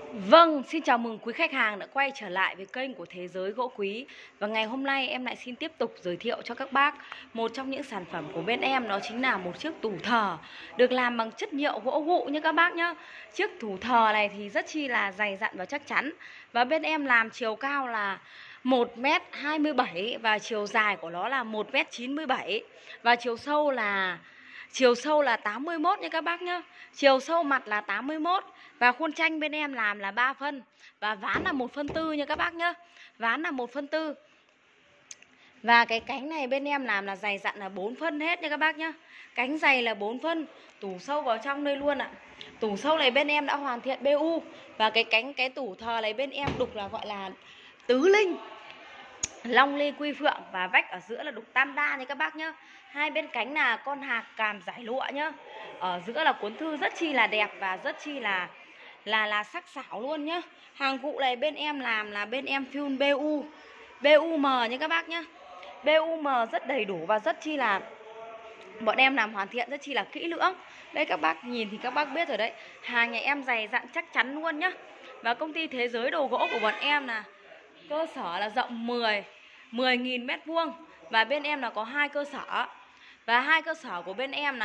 Vâng, xin chào mừng quý khách hàng đã quay trở lại với kênh của Thế Giới Gỗ Quý. Và ngày hôm nay em lại xin tiếp tục giới thiệu cho các bác một trong những sản phẩm của bên em, đó chính là một chiếc tủ thờ được làm bằng chất liệu gỗ gụ nha các bác nhá. Chiếc tủ thờ này thì rất chi là dày dặn và chắc chắn. Và bên em làm chiều cao là 1m27 và chiều dài của nó là 1m97 và chiều sâu là 81 nha các bác nhá. Chiều sâu mặt là 81 và khuôn tranh bên em làm là 3 phân và ván là 1/4 nha các bác nhá. Ván là 1/4. Và cái cánh này bên em làm là dày dặn là 4 phân hết nha các bác nhá. Cánh dày là 4 phân, tủ sâu vào trong đây luôn ạ. Tủ sâu này bên em đã hoàn thiện BU và cái tủ thờ này bên em đục là gọi là tứ linh, long lê quy phượng và vách ở giữa là đục tam đa nha các bác nhá. Hai bên cánh là con hạc càm giải lụa nhá. Ở giữa là cuốn thư rất chi là đẹp và rất chi là sắc sảo luôn nhá. Hàng cụ này bên em làm là bên em full BUM nha các bác nhá. BUM rất đầy đủ và rất chi là bọn em làm hoàn thiện rất chi là kỹ lưỡng. Đây các bác nhìn thì các bác biết rồi đấy. Hàng nhà em dày dặn chắc chắn luôn nhá. Và công ty Thế Giới Đồ Gỗ của bọn em là cơ sở là rộng 10.000 m² và bên em là có 2 cơ sở. Và 2 cơ sở của bên em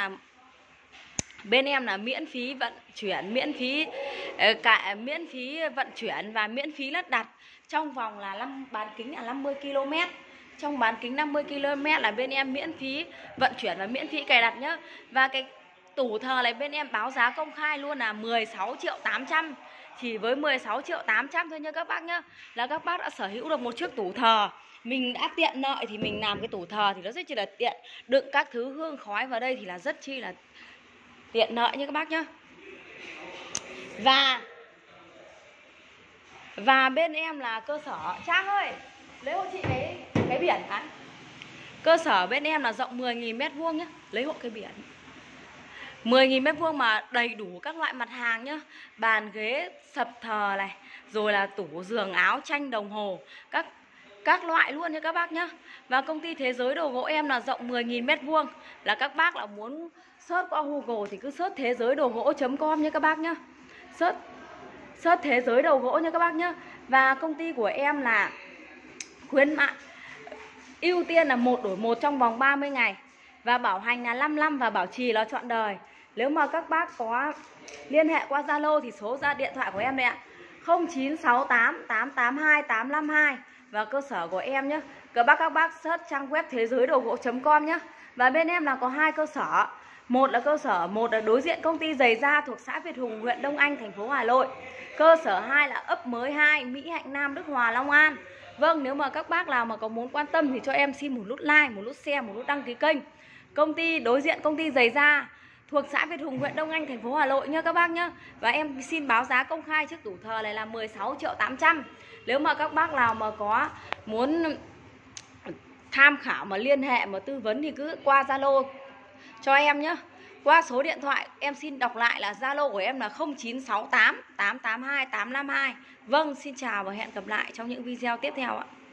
là miễn phí vận chuyển, miễn phí vận chuyển và miễn phí lắp đặt trong vòng là bán kính là 50 km. Trong bán kính 50 km là bên em miễn phí vận chuyển và miễn phí cài đặt nhá. Và cái tủ thờ này bên em báo giá công khai luôn là 16.800.000. Chỉ với 16.800.000 thôi nha các bác nhá, là các bác đã sở hữu được một chiếc tủ thờ. Mình đã tiện lợi thì mình làm cái tủ thờ thì nó rất chi là tiện, đựng các thứ hương khói vào đây thì là rất chi là tiện lợi nha các bác nhá. Và bên em là cơ sở Trang ơi, lấy hộ chị cái biển hả? Cơ sở bên em là rộng 10.000 m² nhá, lấy hộ cái biển. 10.000 m² mà đầy đủ các loại mặt hàng nhá. Bàn ghế sập thờ này, rồi là tủ giường áo tranh đồng hồ, các loại luôn nha các bác nhá. Và công ty Thế Giới Đồ Gỗ em là rộng 10.000 m². Là các bác là muốn search qua Google thì cứ search thế giới đồ gỗ.com nha các bác nhá. Search Thế Giới Đồ Gỗ nha các bác nhá. Và công ty của em là khuyến mại ưu tiên là 1 đổi 1 trong vòng 30 ngày. Và bảo hành là 5 năm và bảo trì là trọn đời. Nếu mà các bác có liên hệ qua Zalo thì số ra điện thoại của em đây ạ, 0968 882 852. Và cơ sở của em nhé, các bác search trang web thế giới đồ gỗ.com nhé. Và bên em là có 2 cơ sở. Một là đối diện công ty giày da thuộc xã Việt Hùng, huyện Đông Anh, thành phố Hà Nội. Cơ sở 2 là ấp mới 2, Mỹ Hạnh Nam, Đức Hòa, Long An. Vâng, nếu mà các bác nào mà có muốn quan tâm thì cho em xin một nút like, một nút share, một nút đăng ký kênh. Công ty đối diện công ty giày da thuộc xã Việt Hùng, huyện Đông Anh, thành phố Hà Nội nha các bác nhá. Và em xin báo giá công khai chiếc tủ thờ này là 16.800.000. Nếu mà các bác nào mà có muốn tham khảo mà liên hệ mà tư vấn thì cứ qua Zalo cho em nhé. Qua số điện thoại em xin đọc lại là Zalo của em là 0968 882 852. Vâng, xin chào và hẹn gặp lại trong những video tiếp theo ạ.